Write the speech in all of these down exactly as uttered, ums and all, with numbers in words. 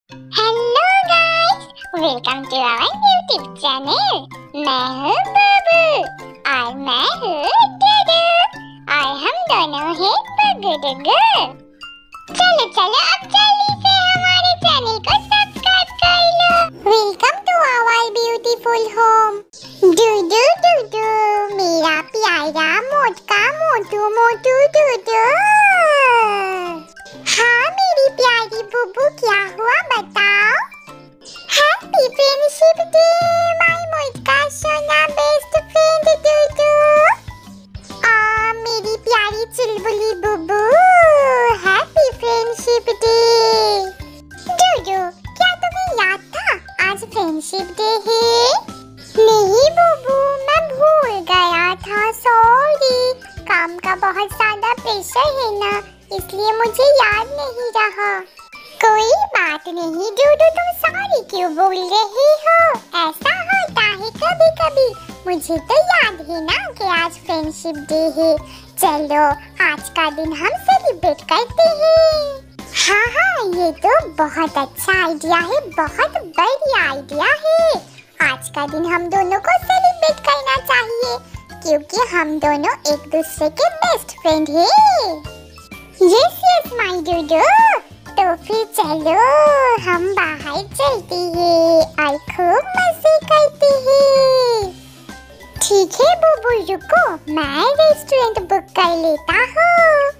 Hello guys, welcome to our YouTube channel. मैं हूँ बबू और मैं हूँ डूडू और हम दोनों हैं बगू डुगू। चलो चलो अब जल्दी से हमारे चैनल को सब्सक्राइब कर लो। Welcome to our beautiful home. Dudu Dudu मेरा प्यारा मोटका मोटू मोटू डूडू। हाँ मेरी प्यारी बुबू, क्या हुआ बताओ? हैप्पी फ्रेंडशिप डे माय मोटका सोना बेस्ट फ्रेंड डूडू। आ मेरी प्यारी चुलबुली Bubu, happy friendship day. Dudu, क्या तुम्हें याद था आज फ्रेंडशिप डे है? नहीं बुबू, मैं भूल गया था, सॉरी। काम का बहुत ज्यादा प्रेशर है ना, इसलिए मुझे याद नहीं रहा। कोई बात नहीं डूडू, तुम सॉरी क्यों बोल रही हो? ऐसा होता है कभी कभी। मुझे तो याद है ना कि आज फ्रेंडशिप डे है। चलो आज का दिन हम सेलिब्रेट करते हैं। हाँ हाँ, ये तो बहुत अच्छा आइडिया है, बहुत बढ़िया आइडिया है। आज का दिन हम दोनों को सेलिब्रेट करना चाहिए क्योंकि हम दोनों एक दूसरे के बेस्ट फ्रेंड हैं। यस यस माय डूडू, तो फिर चलो हम बाहर चलते हैं और खूब मजे करते हैं। ठीक है बुबू, रुको मैं रेस्टोरेंट बुक कर लेता हूँ।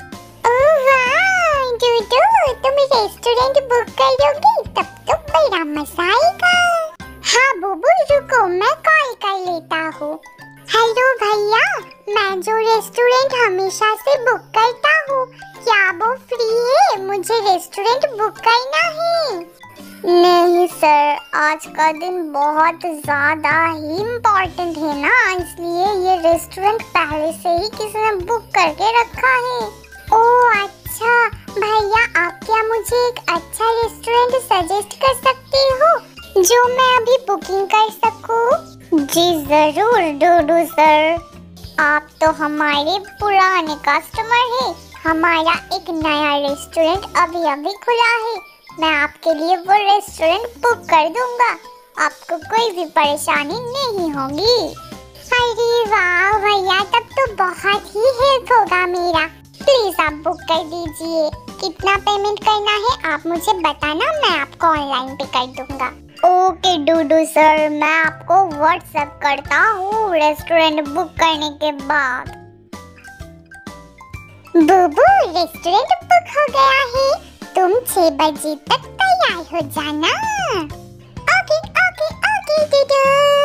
ओह वाह डूडू, तुम रेस्टोरेंट बुक करोगी तब तो बड़ा मजा आएगा। हाँ बुबू रुको, मैं कॉल कर लेता हूँ। हेलो भैया, मैं जो रेस्टोरेंट हमेशा से बुक करता हूँ, क्या वो फ्री है? मुझे रेस्टोरेंट बुक करना है। नहीं सर, आज का दिन बहुत ज्यादा ही इम्पोर्टेंट है ना, इसलिए ये रेस्टोरेंट पहले से ही किसी ने बुक करके रखा है। ओह अच्छा भैया, आप क्या मुझे एक अच्छा रेस्टोरेंट सजेस्ट कर सकते हो जो मैं अभी बुकिंग कर सकूं? जी जरूर डूडू सर, आप तो हमारे पुराने कस्टमर हैं। हमारा एक नया रेस्टोरेंट अभी अभी खुला है, मैं आपके लिए वो रेस्टोरेंट बुक कर दूंगा, आपको कोई भी परेशानी नहीं होगी। अरे वाह भैया, तब तो बहुत ही हेल्प होगा मेरा। प्लीज आप बुक कर दीजिए। कितना पेमेंट करना है आप मुझे बताना, मैं आपको ऑनलाइन पे कर दूंगा। ओके डूडू सर, मैं आपको व्हाट्सएप करता हूँ रेस्टोरेंट बुक करने के बाद। बुबू, रेस्टोरेंट बुक हो गया है, तुम छह बजे तक तैयार हो जाना। ओके ओके ओके डूडू।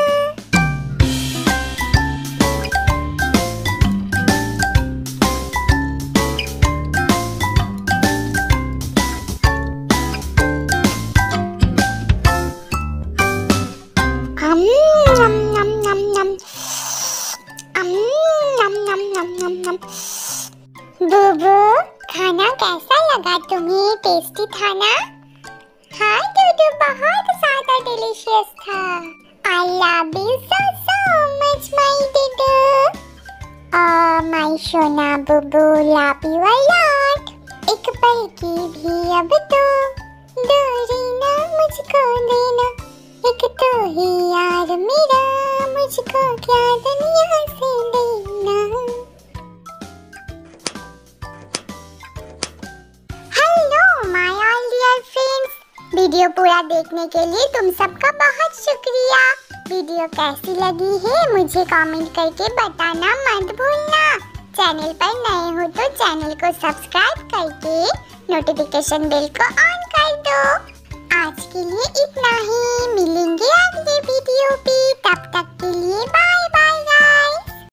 बुबू, खाना कैसा लगा तुम्हें? टेस्टी था ना? हाँ डूडू, बहुत ज्यादा डिलीशियस था। I love you so so much my Dudu. Oh my सोना बुबू, love you a lot। एक पल की भी अब तो दूरी ना मुझको देना, एक तो ही यार मेरा, मुझको क्या दुनिया से लेना। Hello my all dear friends, video पूरा देखने के लिए तुम सबका बहुत शुक्रिया। वीडियो कैसी लगी है मुझे कमेंट करके बताना मत भूलना। चैनल पर नए हो तो चैनल को सब्सक्राइब करके नोटिफिकेशन बेल को ऑन कर दो। आज के लिए इतना ही।